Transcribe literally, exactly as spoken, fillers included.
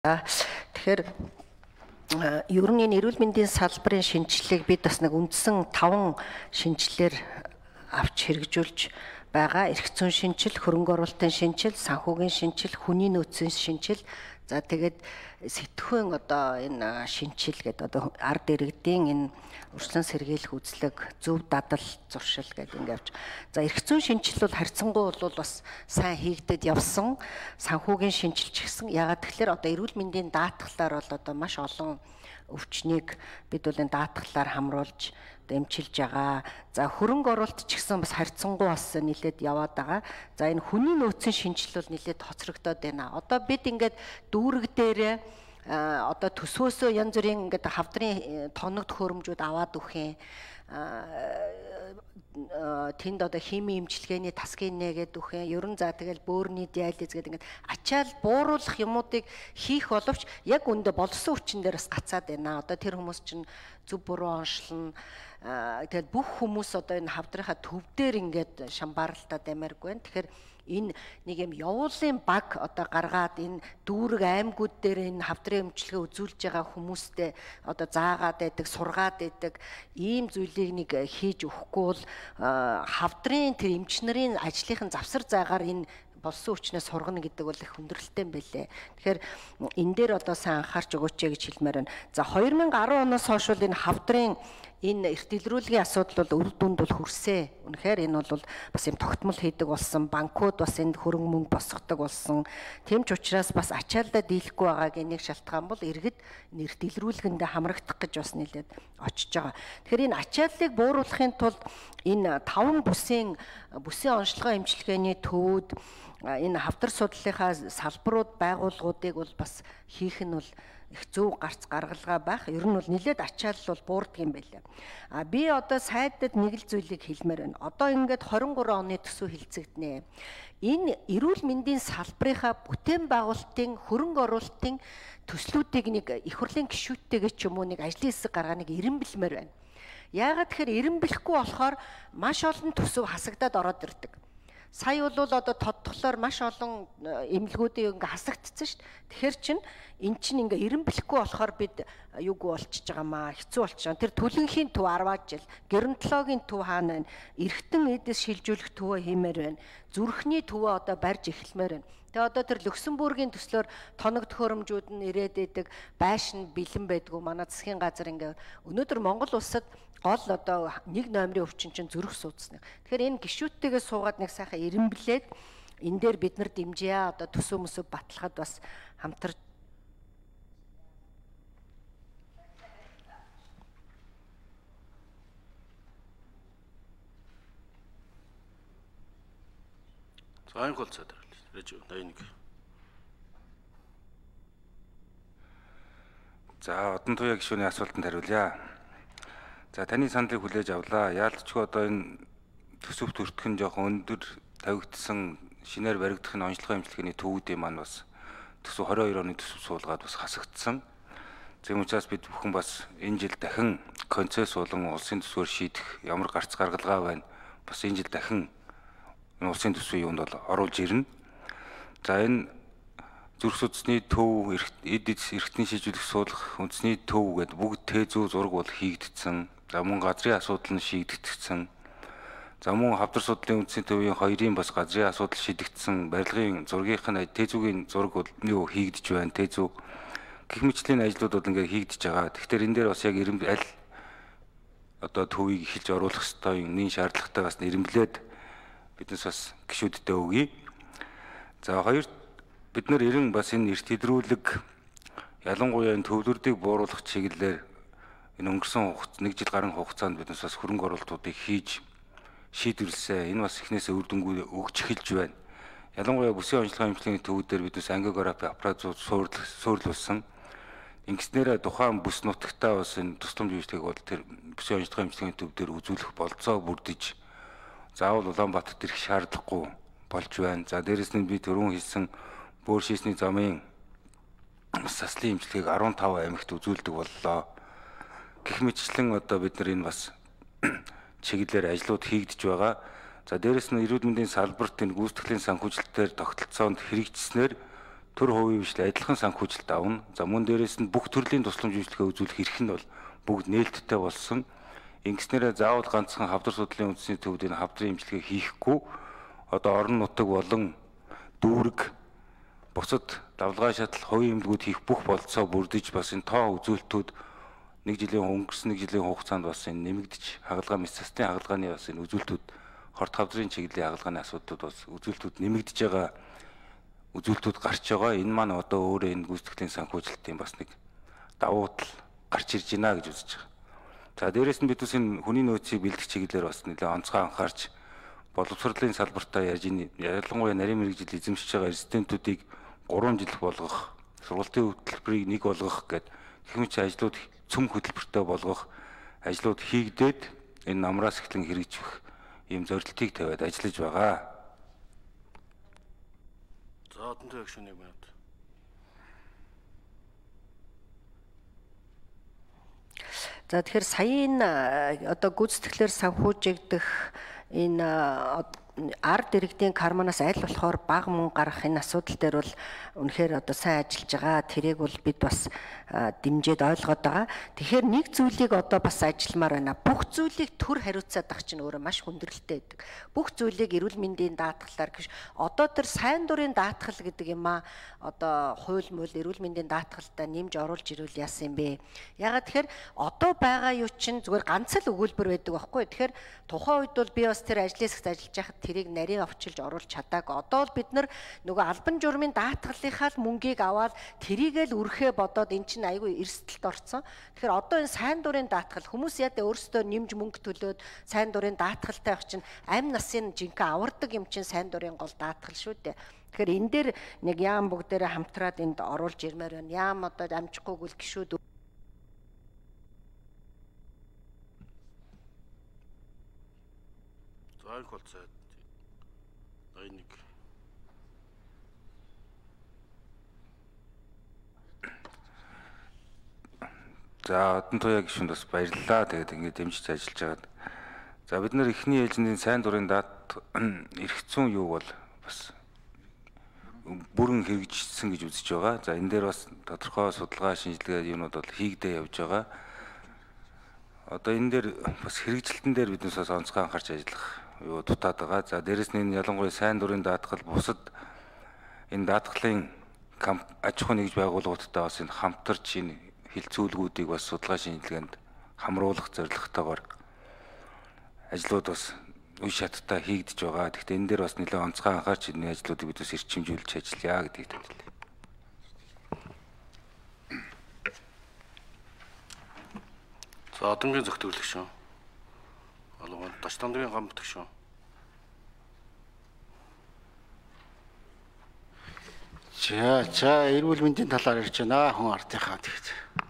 Тэгэхээр ер нь энэ эрүүл мэндийн салбарын шинжилгээг бид бас нэг үндсэн таван шинжилгээр авч хэрэгжүүлж байгаа. Эрх зүйн шинжил, хөрөнгө оруулалтын шинжил, санхүүгийн шинжил, хүний нөөцийн шинжил, за тэгээд сэтгхүйн одоо энэ шинжил гэдэг одоо ард иргэдийн энэ урьдчилан сэргийлэх үзлэг, зөв дадал, зуршил гэдэг ингэ явж. За эрх зүйн шинжил бол харьцангуй бол бас сайн хийгдэд явсан. Санхүүгийн шинжилч гэсэн. Ягаад тэгэхээр одоо эрүүл мэндийн даатгалаар бол одоо маш олон өвчнийг бид бол энэ даатгалаар хамруулж эмчилж байгаа. За хөрөнгө оруулалт ч гэсэн бас харьцангуй бас нэлээд яваад байгаа. За энэ хүний нөөцийн шинжил бол нэлээд хоцрогдоод байна. Одоо бид ингээд дүүрэг дээрээ одоо төсвөөсөө янз бүрийн ингээд хавдрын тоног төхөөрөмжүүд аваад өгөх юм. Тэнд одоо хими имчилгээний тасгийн нэгэд өгөх юм. Ерөн за тэгэл бөөрийн диализ гэдэг ингээд ачаал бууруулах юмнуудыг хийх боловч яг үндэ болсон хүчин дээр бас гацаад байна. Одоо тэр хүмүүс чинь зөв буруу оншлно. Тэгээд бүх хүмүүс одоо энэ хавдрынхаа төв дээр ингээд шамбаралтад амиргүй байна. Тэгэхээр энэ нэг юм явуулын баг одоо гаргаад энэ дүүрэг аймагуд дээр энэ хавдрын эмчилгээ үзүүлж байгаа хүмүүстэй одоо заагаад байдаг, сургаад байдаг ийм зүйлийг нэг хийж өгөхгүй бол хавдрын тэр эмч нарын ажлынхын завсар заагаар энэ болсон хүчнээс сургана гэдэг бол их хүндрэлтэй юм байлээ. Тэгэхээр энэ дээр одоо сайн анхаарч өгөөч гэж хэлмээр байна. За хоёр мянга арван оноос хойш бол энэ хавдрын энэ эрт дэлгэрүүлгийн асуудал бол үр дүнд бол хүрсэн. Үнэхээр энэ бол бас юм тогтмол хийдэг болсон, банкуд бас энд хөрөнгө мөнгө босгодог болсон. Тийм ч учраас бас ачаалдаа дийлэхгүй байгаагийн нэг шалтгаан бол иргэд эрт дэлгэрүүлгэндээ хамрагдах гэж бас нэлээд очиж байгаа. Тэгэхээр энэ ачааллыг бууруулахын тулд энэ таван бүсийн бүсийн онцлогоо эмчилгээний төвүүд энэ хавдар судлалынхаа салбарууд, байгууллагуудыг бол бас хийх нь бол их зөв гарц гаргалгаа байх. Ер нь бол нэлээд ачаалал бол буурдаг юм байлаа. А би одоо сайдад нэг л зүйлийг хэлмээр байна. Одоо ингээд двадцать три оны төсөв хилцэгдэнэ. Энэ эрүүл мэндийн салбарынхаа бүтээн байгуулалтын хөрөнгө оруулалтын төслүүдийг нэг их хурлын гишүүдтэйгээ ч юм уу нэг ажлын хэсэг гаргааныг эренбэлмээр байна. Яагаад тэгэхээр эренбэлэхгүй болохоор маш олон төсөв хасагдаад ороод ирдэг. Сая бол одоо тодтглоор маш олон эмнэлгүүдийн ингээ хасагдчихсан шүү дээ. Тэгэхээр чин эн чин ингээ эренбэлэхгүй болохоор бид юуг болчихж байгаамаа, хэцүү болчихж байгаа. Тэр төлөнхийн төв арваад жил, геронтологийн төв хаана байна? Эргэтэн эдис шилжүүлэх төвөө хиймээр байна. Зүрхний төвөө одоо барьж эхэлмээр байна. Тэгээ одоо тэр Люксембургийн төслөөр тоног төхөөрөмжүүд нь ирээд идэг, байшин бэлэн байдгүй. Манай засгийн газар ингээ өнөөдөр Монгол улсад гол одоо нэг номерын өвчин чинь зүрх судасны. Тэгэхээр энэ гишүүдтэйгээ суугаад нэг сайхан эренблээд энэ дээр бид нар дэмжээ. Одоо төсөө мөсөв баталахад бас хамтарч За энэ хол цадар режим ninety-one. За одон туяа гишүүний асуултанд хариулъя. За таны саналыг хүлээж авлаа. Яалтчгүй одоо энэ төсөвт өртөх нь жоохон өндөр тавигдсан шинээр баригдах нь онцлогоо эмчилгээний төвүүдийн маань бас төсөв twenty-two оны төсөв суулгаад бас хасагдсан. Зөв учраас бид бүхэн бас энэ жил дахин концесс болон улсын төсвөөр шийдэх ямар гарц гаргалгаа байна. Бас энэ жил дахин энэ улсын төсвийн юунд бол оруулж ирнэ. За энэ зүрх судасны төв, эд эрхтний шийдвэрлэх суулгах үндэсний төв гэдэг бүгд Т-зүү зураг бол хийгдсэн. За мөн газрын асуудал нь шийдэгдсэн. За мөн хавдар судлалын үндэсний төвийн хоёрын бас газрын асуудал шийдэгдсэн. Барилгын зургийнх нь Т-зүүгийн зураг бол юу хийгдэж байна. Т-зүү гэх мэтлийн ажлууд бол ингээд хийгдэж байгаа. Тэгэхээр энэ дээр бас яг ирэмб аль одоо төвийг эхэлж оруулах ёстой юм, нин шаардлагатай бас нэрмлээд биднес бас гишүүдтэй өгье. За хоёр бид нар эрен бас энэ эрт хэдрүүлэг ялангуяа энэ төвлөрдийг бууруулах чиглэлээр энэ өнгөрсөн хугацаанд нэг жил гарсан хугацаанд биднес бас хөрөнгө оруулалтуудыг хийж шийдвэрлсэн. Энэ бас эхнээсээ үр дүнгүй өгч эхэлж байна. Ялангуяа бүсийн онцлогоо эмчилгээний төвүүдээр биднес ангиографи аппаратууд суурилсан. Ингэснээр тухайн бүс нутагтаа бас энэ тусламж үйлчлэгийг бол тэр бүсийн онцлогоо эмчилгээний төвдөр үзүүлэх болцоо бүрдэж заавал Улаанбаатарт ирэх шаардлагагүй болж байна. За дээрэс нь би түрүүн хэлсэн бөөр шийсний замын заслын эмчилгээг fifteen аймагт үзүүлдэг боллоо. Гэх мэтчлэн одоо бид нар энэ бас чиглэлээр ажлууд хийгдэж байгаа. За дээрэс нь эрүүл мэндийн салбарт энэ гүйцэтгэлийн санхүүжилтээр тогтолцоонд хэрэгжснээр төр хувийн хвшлээ адилхан санхүүжилт авна. За мөн дээрээс нь бүх төрлийн тусламж үйлчлэгээ үзүүлэх эрх нь бол бүгд нээлттэй болсон. Ингэснээр заавал ганцхан хавдар судлалын үндэсний төвд энэ хавдрын имчилгээ хийхгүй одоо орон нутаг болон дүүрэг бусад давлгаа шатал хувийн эмнэлгүүд хийх бүх болцоо бүрдэж бас энэ тоо үзүүлэлтүүд нэг жилийн өнгөрсөн нэг жилийн хугацаанд бас энэ нэмэгдэж хагалгаа мэс цастын хагалгааны бас энэ үзүүлэлтүүд хорт хавдрын чиглэлийн хагалгааны асуудлууд бас үзүүлэлтүүд нэмэгдэж байгаа үзүүлэлтүүд гарч байгаа. Энэ маань одоо өөрөө энэ гүйцэтгэлийн санхүүжилтийн бас нэг давуу тал гарч ирж байна гэж үзэж байгаа. За дээрэс нь бид бас энэ хүний нөөцийг бэлдэх чиглэлээр бас нэлээд онцгой анхаарч боловсролын салбартаа яаж энэ ялангуяа нарийн мэргэжил эзэмшиж байгаа резидентүүдийг гурван жил болгох, сургалтын хөтөлбөрийг нэг болгох гэдэг гэх мэт ажлууд цөм хөтөлбөртэй болгох ажлууд хийгдээд энэ намраас эхлэн хэрэгжих ийм зорилтыг тавиад ажиллаж байгаа. За одонтой агшны минут. За тэгэхээр саяын одоо гүйцэтгэлээр санхүүжигдэх энэ ард иргэдийн карманаас аль болохоор бага мөнгө гаргах энэ асуудал дээр бол үнэхээр одоо сайн ажиллаж байгаа. Тэрийг бол бид бас дэмжиж ойлгоод байгаа. Тэгэхээр нэг зүйлийг одоо бас ажилламаар байна. Бүх зүйлийг төр хариуцаад ах чинь өөрөө маш хүндрэлтэй байдаг. Бүх зүйлийг эрүүл мэндийн даатгалаар гэж одоо тэр сайн дурын даатгал гэдэг юм аа одоо хууль мөл эрүүл мэндийн даатгалдаа нэмж оруулж ирүүл яасан юм бэ? Ягаад тэгэхээр одоо байгаа юу чинь зүгээр ганц л өгүүлбэр байдаг байхгүй. Тэгэхээр тухайн үед бол би бас тэр ажлын хэсэгт ажиллаж байхад тэрийг нарийн овчилж оруулж чадаагүй. Одоо л бид нар нөгөө албан журмын даатгалынхаа л мөнгийг аваад тэрийгэл үрхээ бодоод эн чинь айгүй эрсдэлд орсон. Тэгэхээр одоо энэ сайн дурын даатгал хүмүүс ядаа өөрсдөө нэмж мөнгө төлөөд сайн дурын даатгалтай авах чинь амь насын жинхэнэ авардаг юм чинь сайн дурын гол даатгал шүү дээ. Тэгэхээр энэ дээр нэг яам бүгдээрээ хамтраад энд оруулж ирмээр байна. Яам одоо амжихгүйг л гişүүд Зайн холцоо нэг За одон туяа гишүүнд бас баярлалаа. Тэгээд ингэж дэмжиж ажиллаж байгаад. За бид нар эхний ээлжиний сайн дурын дат эрх зүйн юу бол бас бүрэн хэрэгжсэн гэж үзэж байгаа. За энэ дээр бас тодорхой судалгаа шинжилгээ юмнууд бол хийгдээ явж байгаа. Одоо энэ дээр бас хэрэгжилтэн дээр биднээс бас онцгой анхаарч ажиллах юу дутаад байгаа. За дээрэс нь энэ ялангуяа сайн дурын даатгал бусад энэ даатгалын аж ахуй нэгж байгууллагуудтай бас энэ хамтарч энэ хилцүүлгүүдийг бас судалгаа шинжилгээнд хамруулах зорилготойгоор ажлууд бас үе шаттай хийгдэж байгаа. Гэхдээ энэ дээр бас нэлээд онцгой анхаарч энэ ажлуудыг бид бас эрчимжүүлж ажиллая гэдгийг тайлбарлая. За одонгийн зөвтгөлөх шүү. Алган тач тандгийн гам битг шүү. За за эрүүл мэндийн талаар ярьж байна хүн ардынхаа тэгт.